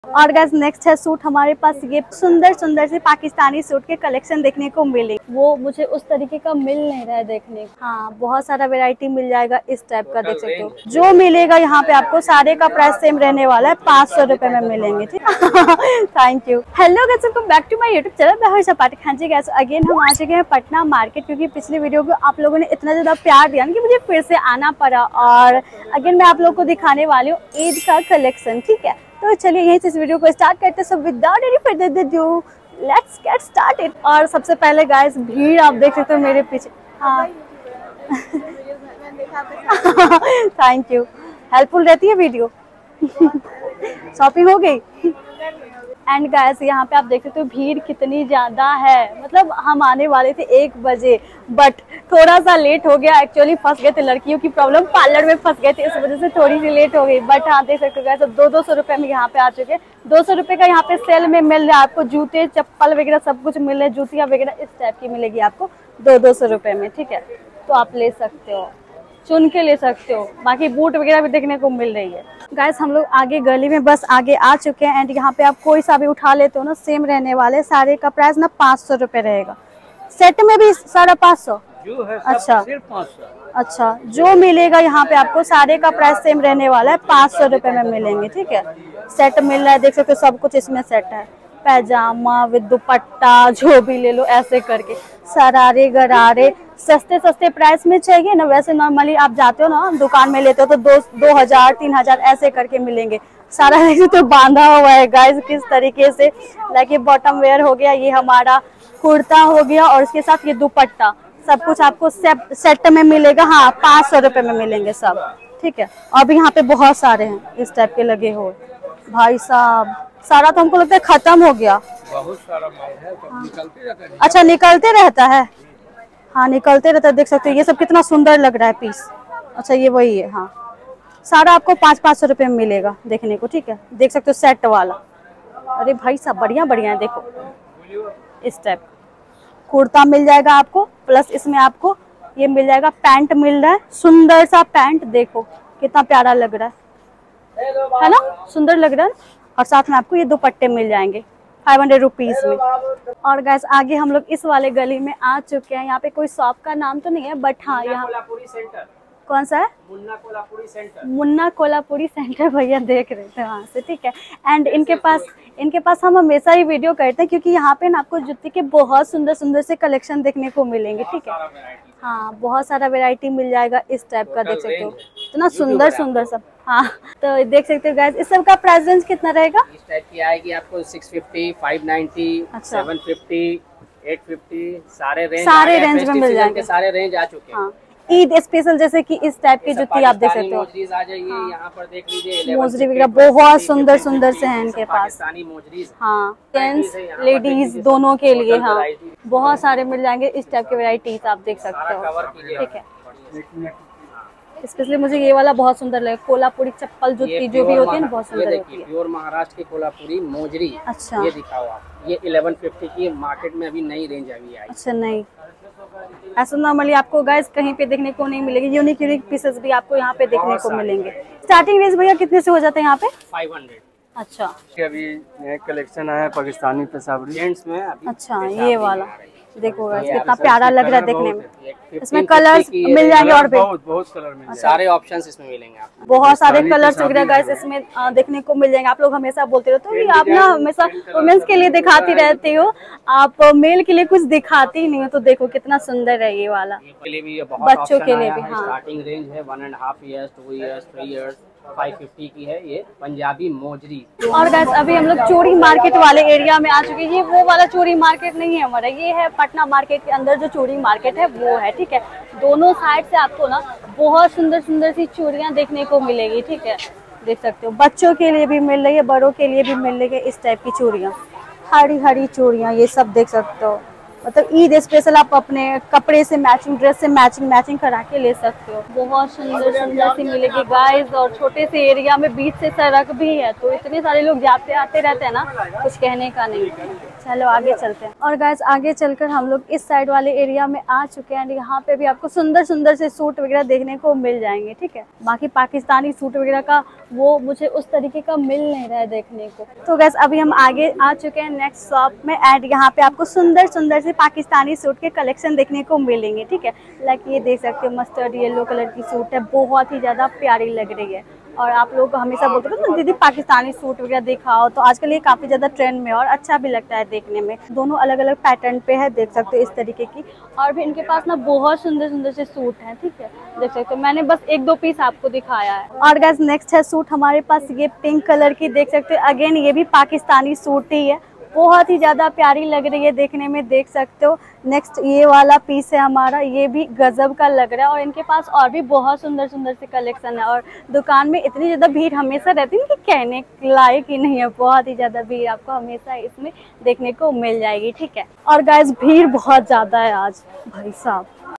और guys next है suit. हमारे पास ये सुंदर सुंदर से पाकिस्तानी सूट के कलेक्शन देखने को मिले, वो मुझे उस तरीके का मिल नहीं रहा है देखने को। हाँ, बहुत सारा वैरायटी मिल जाएगा इस टाइप का, देख सकते हो। जो मिलेगा यहाँ पे आपको सारे का प्राइस सेम रहने वाला है, 500 रुपए में मिलेंगे, ठीक। Thank you. Hello guys, welcome back to my YouTube channel, मैं हर्षा पाठक। हाँ जी गाइस, अगेन हम आ चुके हैं पटना मार्केट, क्योंकि पिछली वीडियो को आप लोगों ने इतना ज्यादा प्यार दिया कि मुझे फिर से आना पड़ा। और अगेन मैं आप लोगों को दिखाने वाली हूँ ईद का कलेक्शन, ठीक है। तो चलिए यहीं से इस वीडियो को स्टार्ट करते हैं। So without any further ado, let's get started. और सबसे पहले गाइस, भीड़ आप देख सकते हो मेरे पीछे। हाँ थैंक यू, हेल्पफुल रहती है वीडियो। शॉपिंग हो गई। एंड गाइस, यहाँ पे आप देख सकते हो भीड़ कितनी ज्यादा है। मतलब हम आने वाले थे 1 बजे, बट थोड़ा सा लेट हो गया। एक्चुअली फंस गए थे, लड़कियों की प्रॉब्लम, पार्लर में फंस गए थे, इस वजह से थोड़ी सी लेट हो गई। बट हाँ, देख सकते हो गाइस, 200 रुपए में यहाँ पे आ चुके हैं। 200 रुपए का यहाँ पे सेल में मिल रहा है आपको। जूते चप्पल वगैरह सब कुछ मिल रहे हैं, जूतियाँ वगैरह इस टाइप की मिलेगी आपको 200 रुपए में, ठीक है। तो आप ले सकते हो, चुन के ले सकते हो। बाकी बूट वगैरह भी देखने को मिल रही है। गाइस, हम लोग आगे गली में बस आगे आ चुके हैं। एंड यहाँ पे आप कोई सा भी उठा लेते हो ना, सेम रहने वाले। सारे का प्राइस ना 500 रुपए रहेगा। सेट में भी 550 जो है, अच्छा सिर्फ 500। अच्छा, जो मिलेगा यहाँ पे आपको सारे का प्राइस सेम रहने वाला है, 500 रुपए में मिलेंगे, ठीक है। सेट मिल रहा है, देख सकते हो, सब कुछ इसमें सेट है। पैजामा विद दुपट्टा, जो भी ले लो ऐसे करके। सरारे गरारे सस्ते सस्ते प्राइस में चाहिए ना, वैसे नॉर्मली आप जाते हो ना दुकान में लेते हो तो 2000 3000 ऐसे करके मिलेंगे। सारा तो बांधा हुआ है गाइस किस तरीके से। लाइक ये बॉटम वेयर हो गया, ये हमारा कुर्ता हो गया, और इसके साथ ये दुपट्टा, सब कुछ आपको सेट में मिलेगा। हाँ, 500 रुपए में मिलेंगे सब, ठीक है। और भी यहाँ पे बहुत सारे हैं इस टाइप के लगे हुए। भाई साहब, सारा तो हमको लगता है खत्म हो गया। बहुत सारा माल है, सब निकलते रहता है। अच्छा, निकलते रहता है। हाँ, निकलते रहता है, देख सकते हो। ये सब कितना सुंदर लग रहा है पीस। अच्छा, ये वही है। हाँ, सारा आपको 500 रुपए में मिलेगा देखने को, ठीक है। देख सकते हो सेट वाला। अरे भाई साहब, बढ़िया बढ़िया है, देखो इस टाइप कुर्ता मिल जाएगा आपको। प्लस इसमें आपको ये मिल जाएगा, पैंट मिल रहा है, सुंदर सा पैंट। देखो कितना प्यारा लग रहा है ना, सुंदर लग रहा है। और साथ में आपको ये दुपट्टे मिल जाएंगे 500 रुपीज में। और गैस, आगे हम लोग इस वाले गली में आ चुके हैं। यहाँ पे कोई शॉप का नाम तो नहीं है, बट हाँ, यहाँ कौन सा है? मुन्ना कोल्हापुरी सेंटर। मुन्ना कोल्हापुरी सेंटर भैया देख रहे थे वहाँ से, ठीक है। एंड इनके पास हम हमेशा ही वीडियो करते हैं, क्योंकि यहाँ पे ना आपको जूते के बहुत सुंदर सुंदर से कलेक्शन देखने को मिलेंगे, ठीक है। हाँ, बहुत सारा वैरायटी मिल जाएगा इस टाइप का, देख सकते हो इतना सुंदर सुंदर सब। हाँ, तो देख सकते हो गाइस, इस सब का प्राइस रेंज कितना रहेगा? इस टाइप की आएगी आपको 650, 590, 750, 850, सारे रेंज में मिल जाएंगे। सारे रेंज आ चुके हैं। हाँ, ईद स्पेशल जैसे कि इस टाइप की जुती आप देख सकते हो। मोजरीज आ जाइए। हाँ, यहाँ पर देख लीजिए, मोजरी वगैरह बहुत सुंदर सुंदर से हैं इनके पास। मोजरीज, हाँ, जेंट्स लेडीज दोनों के लिए। हाँ, बहुत सारे मिल जाएंगे इस टाइप के वैरायटीज, आप देख सकते हो, ठीक है। स्पेशली मुझे ये वाला बहुत सुंदर लगे, कोल्हापुरी चप्पल जूती जो भी होती है ना, बहुत सुंदर होती है। प्योर महाराष्ट्र की कोल्हापुरी मोजरी। अच्छा, ये दिखाओ आप, ये 1150 की मार्केट में अभी नई रेंज अभी आई। अच्छा, नहीं ऐसा नॉर्मली आपको गाइस कहीं पे देखने को नहीं मिलेगी। यूनिक यूनिक पीसेस भी आपको यहाँ पे देखने को मिलेंगे। स्टार्टिंग रेंज भैया कितने से हो जाते हैं यहाँ पे? 500। अच्छा, अभी नया कलेक्शन आया है पाकिस्तानी पेशावरी जेंट्स में अभी। अच्छा, ये वाला देखो गाइस कितना प्यारा लग रहा है देखने में। इसमें कलर्स मिल जाएंगे और भी बहुत कलर मिल सारे ऑप्शंस इसमें मिलेंगे आपको। बहुत सारे कलर्स वगैरह गाइस इसमें देखने को मिल जाएंगे। आप लोग हमेशा बोलते रहते हो कि आप ना हमेशा वुमेन्स के लिए दिखाती रहती हो, आप मेल के लिए कुछ दिखाती ही नहीं हो। तो देखो कितना सुंदर है ये वाला, बच्चों के लिए भी। हाँ, स्टार्टिंग रेंज है 1.5 years, 2 years, 3 years, 550 की है ये पंजाबी मोजरी। और गाइस, अभी हम लोग चोरी मार्केट वाले एरिया में आ चुके हैं। ये वो वाला चोरी मार्केट नहीं है हमारा, ये है पटना मार्केट के अंदर जो चोरी मार्केट है वो है, ठीक है। दोनों साइड से आपको ना बहुत सुंदर सुंदर सी चूड़ियां देखने को मिलेगी, ठीक है। देख सकते हो, बच्चों के लिए भी मिल रही है, बड़ों के लिए भी मिल रही है इस टाइप की चूड़ियां। हरी हरी चूड़ियां, ये सब देख सकते हो। मतलब ईद स्पेशल आप अपने कपड़े से मैचिंग, ड्रेस से मैचिंग करा के ले सकते हो। बहुत सुंदर सुंदर सी मिलेगी गाइस। और छोटे से एरिया में बीच से सड़क भी है, तो इतने सारे लोग जाते आते रहते हैं ना, कुछ कहने का नहीं। चलो आगे चलते हैं। और गाइस, आगे चलकर हम लोग इस साइड वाले एरिया में आ चुके हैं। यहाँ पे भी आपको सुंदर सुंदर से सूट वगैरह देखने को मिल जाएंगे, ठीक है। बाकी पाकिस्तानी सूट वगैरह का वो मुझे उस तरीके का मिल नहीं रहा है देखने को। तो गैस अभी हम आगे आ चुके हैं नेक्स्ट शॉप में एंड यहाँ पे आपको सुंदर सुंदर से पाकिस्तानी सूट के कलेक्शन देखने को मिलेंगे, ठीक है। लाइक ये देख सकते हो मस्टर्ड येलो कलर की सूट है, बहुत ही ज़्यादा प्यारी लग रही है। और आप लोग हमेशा बोलते थे ना दीदी पाकिस्तानी सूट वगैरह दिखाओ, तो आजकल ये काफ़ी ज़्यादा ट्रेंड में और अच्छा भी लगता है देखने में। दोनों अलग अलग पैटर्न पे है, देख सकते हो इस तरीके की। और भी इनके पास ना बहुत सुंदर सुंदर से सूट हैं, ठीक है, देख सकते हो। मैंने बस 1-2 पीस आपको दिखाया है। और गाइस नेक्स्ट है सूट हमारे पास ये पिंक कलर की, देख सकते हो। अगेन ये भी पाकिस्तानी सूट ही है, बहुत ही ज़्यादा प्यारी लग रही है देखने में, देख सकते हो। नेक्स्ट ये वाला पीस है हमारा, ये भी गजब का लग रहा है। और इनके पास और भी बहुत सुंदर सुंदर से कलेक्शन है। और दुकान में इतनी ज़्यादा भीड़ हमेशा रहती है कि कहने लायक ही नहीं है, बहुत ही ज़्यादा भीड़ आपको हमेशा इसमें देखने को मिल जाएगी, ठीक है। और गाइस भीड़ बहुत ज़्यादा है आज, भाई साहब।